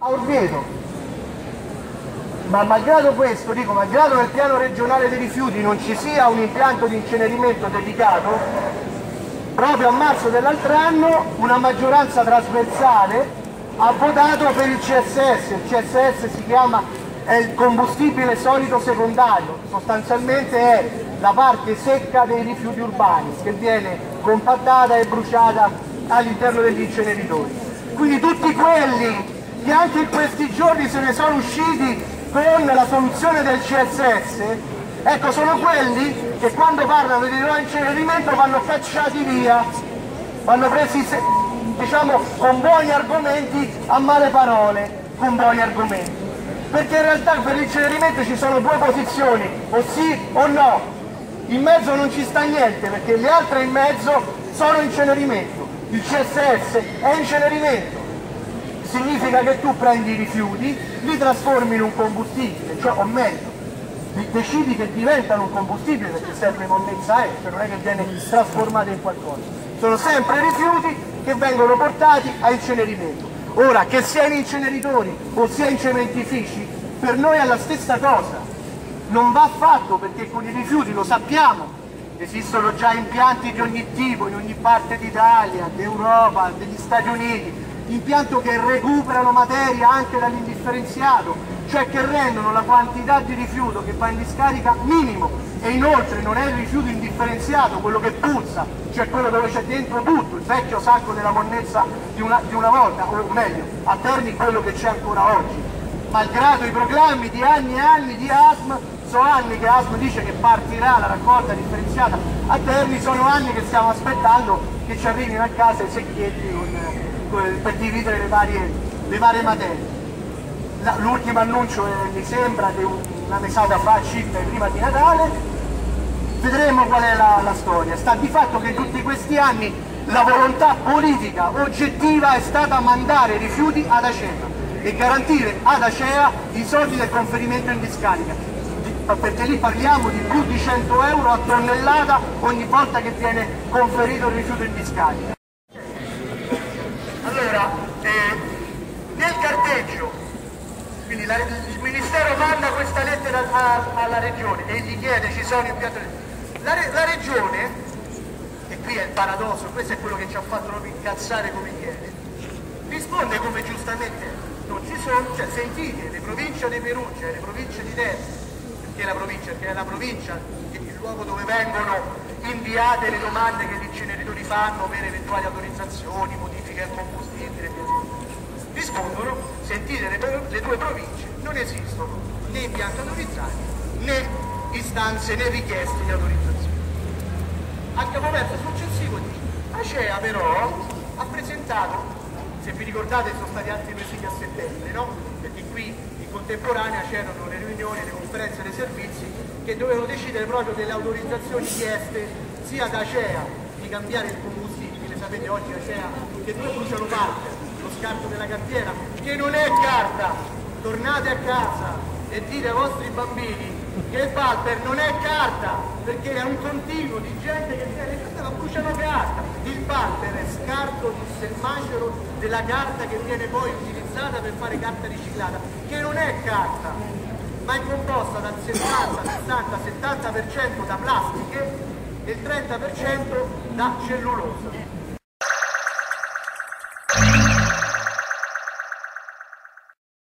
a Orvieto. Ma malgrado questo, dico, malgrado nel piano regionale dei rifiuti non ci sia un impianto di incenerimento dedicato, proprio a marzo dell'altro anno una maggioranza trasversale ha votato per il CSS. Il CSS si chiama, è il combustibile solido secondario, sostanzialmente è la parte secca dei rifiuti urbani che viene compattata e bruciata all'interno degli inceneritori. Quindi tutti quelli che anche in questi giorni se ne sono usciti con la soluzione del CSS, ecco, sono quelli che quando parlano di no incenerimento vanno cacciati via, vanno presi, diciamo, con buoni argomenti a male parole, con buoni argomenti. Perché in realtà per l'incenerimento ci sono due posizioni, o sì o no. In mezzo non ci sta niente, perché le altre in mezzo sono incenerimento. Il CSS è incenerimento. Significa che tu prendi i rifiuti, li trasformi in un combustibile, cioè, o meglio, decidi che diventano un combustibile perché sempre monnezza è, cioè non è che viene trasformato in qualcosa. Sono sempre rifiuti che vengono portati a incenerimento. Ora, che sia in inceneritori o sia in cementifici, per noi è la stessa cosa. Non va fatto perché con i rifiuti, lo sappiamo, esistono già impianti di ogni tipo, in ogni parte d'Italia, d'Europa, degli Stati Uniti, impianti che recuperano materia anche dall'indifferenziato, cioè che rendono la quantità di rifiuto che va in discarica minimo, e inoltre non è il rifiuto indifferenziato, quello che puzza, cioè quello dove c'è dentro tutto, il vecchio sacco della monnezza di una volta, o meglio, a Terni quello che c'è ancora oggi. Malgrado i proclami di anni e anni di ASM, sono anni che ASM dice che partirà la raccolta differenziata a Terni, sono anni che stiamo aspettando che ci arrivino a casa i secchietti per dividere le varie materie. L'ultimo annuncio mi sembra di una mesata fa circa prima di Natale. Vedremo qual è la storia. Sta di fatto che in tutti questi anni la volontà politica oggettiva è stata mandare i rifiuti ad Acea e garantire ad Acea i soldi del conferimento in discarica, perché lì parliamo di più di 100 euro a tonnellata ogni volta che viene conferito il rifiuto in discarica. Allora, nel carteggio, quindi il Ministero manda questa lettera alla Regione e gli chiede ci sono impianti. La Regione, e qui è il paradosso, questo è quello che ci ha fatto proprio incazzare come chiede, risponde come giustamente è. Non ci sono, cioè sentite, le province di Perugia e le province di Terni, perché è la provincia, il luogo dove vengono inviate le domande che gli inceneritori fanno per eventuali autorizzazioni, modifiche al combustibile, rispondono, sentite le due province, non esistono né impianti autorizzati né istanze né richieste di autorizzazione. Al capoverso successivo dice, Acea però ha presentato, se vi ricordate sono stati altri presidi a settembre, no? Perché qui in contemporanea c'erano le riunioni, le conferenze dei servizi che dovevano decidere proprio delle autorizzazioni chieste sia da Acea di cambiare il combustibile. Sapete oggi Acea che due bruciano carta, lo scarto della cartiera, che non è carta. Tornate a casa e dite ai vostri bambini che il Valper non è carta, perché è un continuo di gente che viene e bruciano carta. Il Valper è scarto, disse il macero, della carta che viene poi utilizzata per fare carta riciclata, che non è carta, ma è composta dal 70, 60, 70% da plastiche e il 30% da cellulosa.